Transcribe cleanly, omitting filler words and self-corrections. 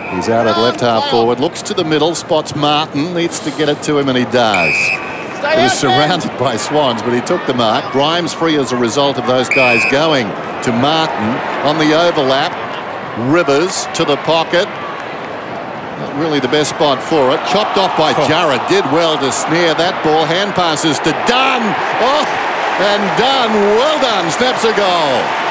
He's out at left half forward, looks to the middle, spots Martin, needs to get it to him, and he does. He was surrounded by Swans, but he took the mark. Grimes free as a result of those guys going to Martin on the overlap. Rivers to the pocket. Not really the best spot for it. Chopped off by Jurrah. Did well to snare that ball. Hand passes to Dunn. Oh, and Dunn, well done, snaps a goal.